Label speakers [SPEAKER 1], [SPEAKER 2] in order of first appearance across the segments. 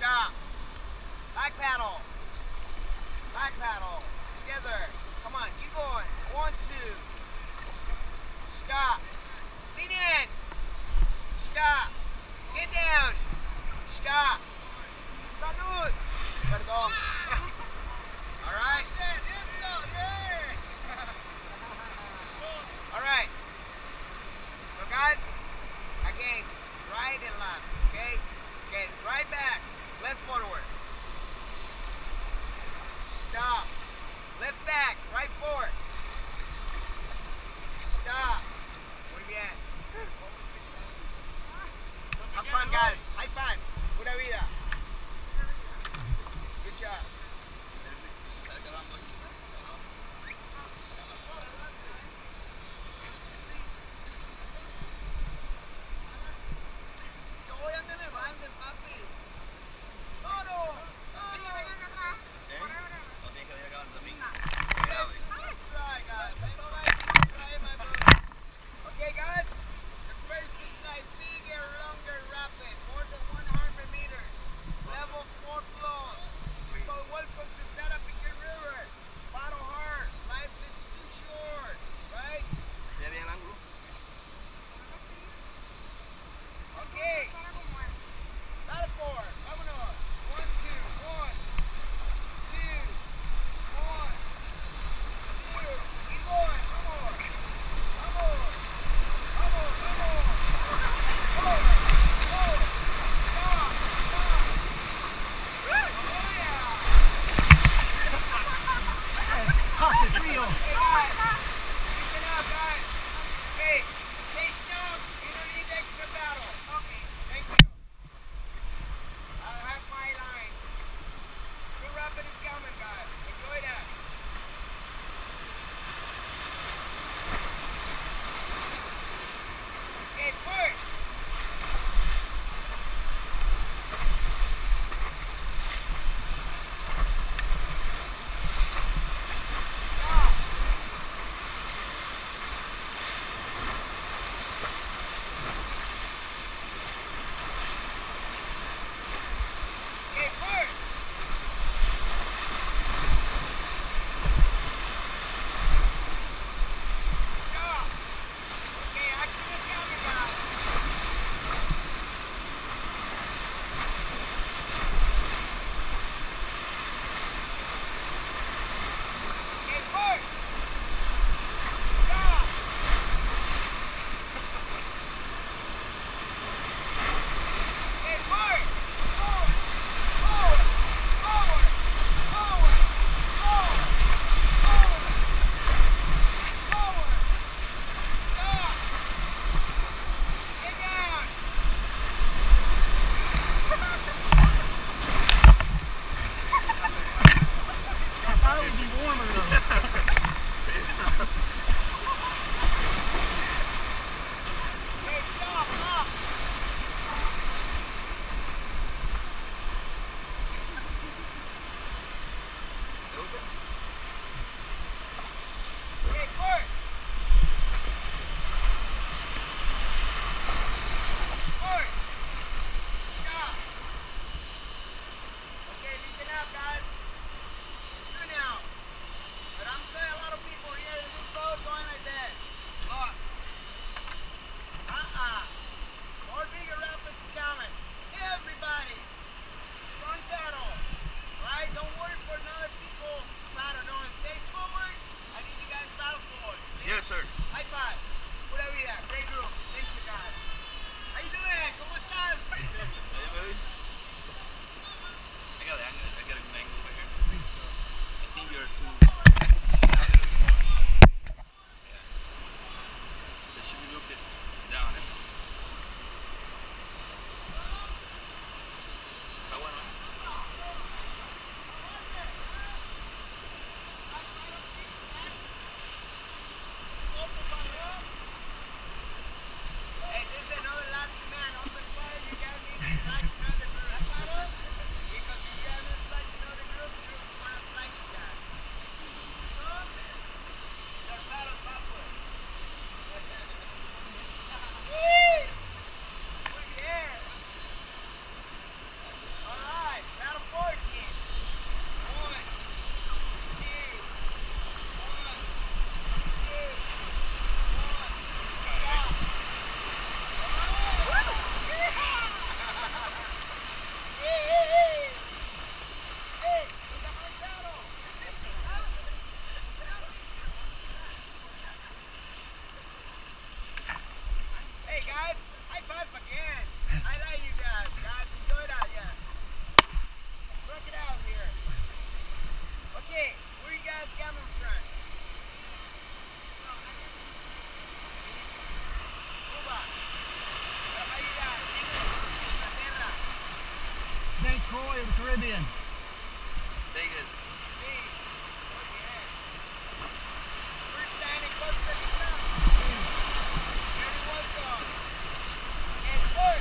[SPEAKER 1] Stop. Back paddle. Back paddle. Together. Come on, keep going. 1, 2. Stop. Lean in. Stop. Get down. Stop. Salud. Perdón. Alright. Alright. So guys, again, right and left. Okay? Okay, right back. Left forward. Stop. Left back. Right forward. Stop. Muy bien. Have fun, guys. High five. Pura vida. Good job. Yo voy a tener balde, papi. ¡Toro!
[SPEAKER 2] No tienes que venir acá. St. Croix of the Caribbean.
[SPEAKER 3] Vegas.
[SPEAKER 1] Me. Oh yeah. First time in Costa Rica. Very welcome. And fourth.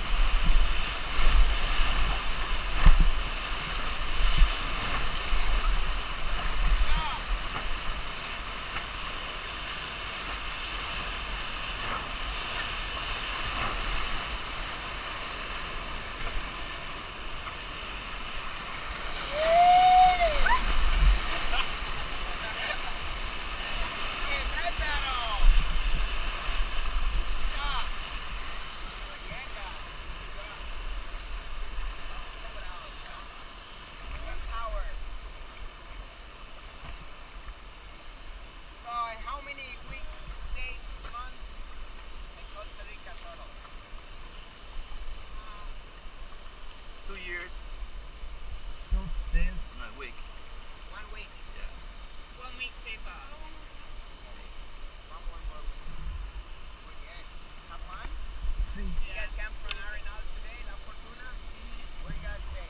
[SPEAKER 1] Stop. How many weeks, days, months in Costa Rica total?
[SPEAKER 3] 2 years.
[SPEAKER 2] Those days.
[SPEAKER 3] And a week.
[SPEAKER 1] 1 week.
[SPEAKER 3] Yeah.
[SPEAKER 4] 1 week safer.
[SPEAKER 1] One more week. Oh yeah. Have fun?
[SPEAKER 2] See,
[SPEAKER 1] You guys came from Arenal today, La Fortuna? Where you guys stay?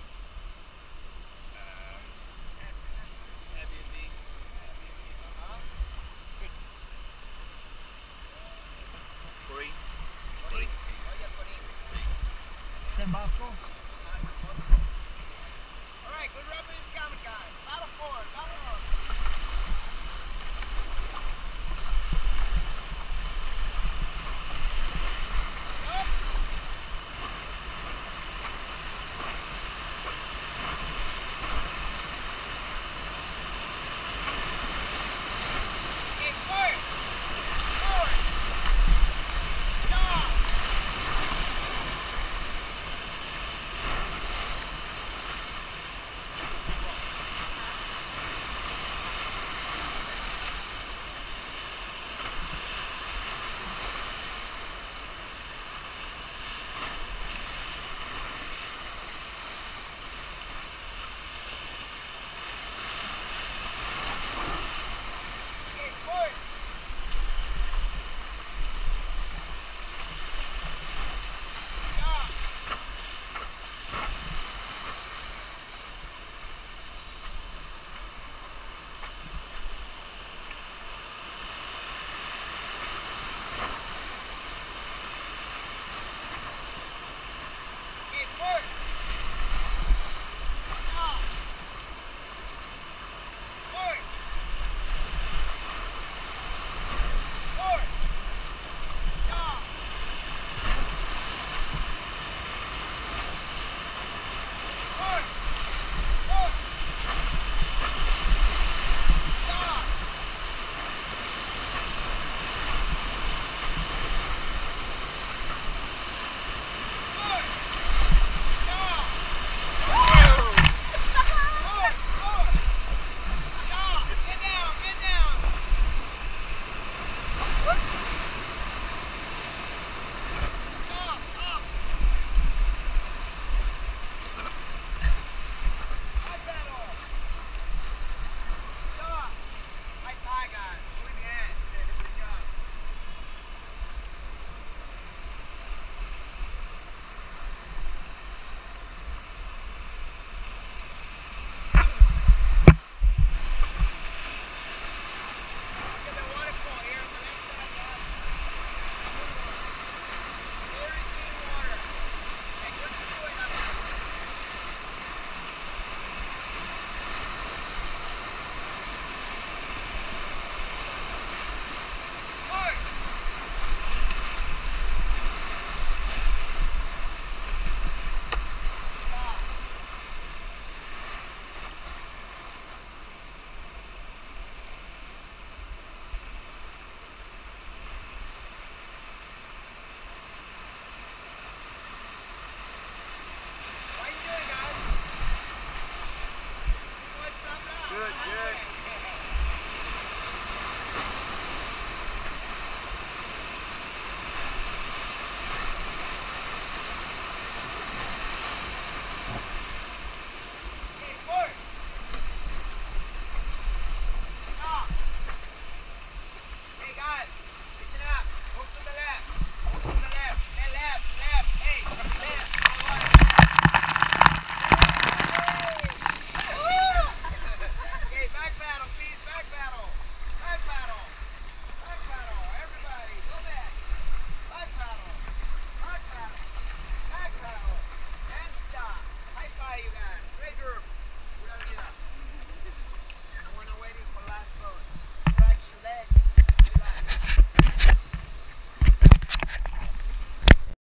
[SPEAKER 4] Airbnb.
[SPEAKER 1] Huh?
[SPEAKER 3] Free.
[SPEAKER 1] Corín. Oh yeah, Corín.
[SPEAKER 2] San Bosco.
[SPEAKER 1] Alright, good rapping is coming, guys. Lot of fun, lot of fun.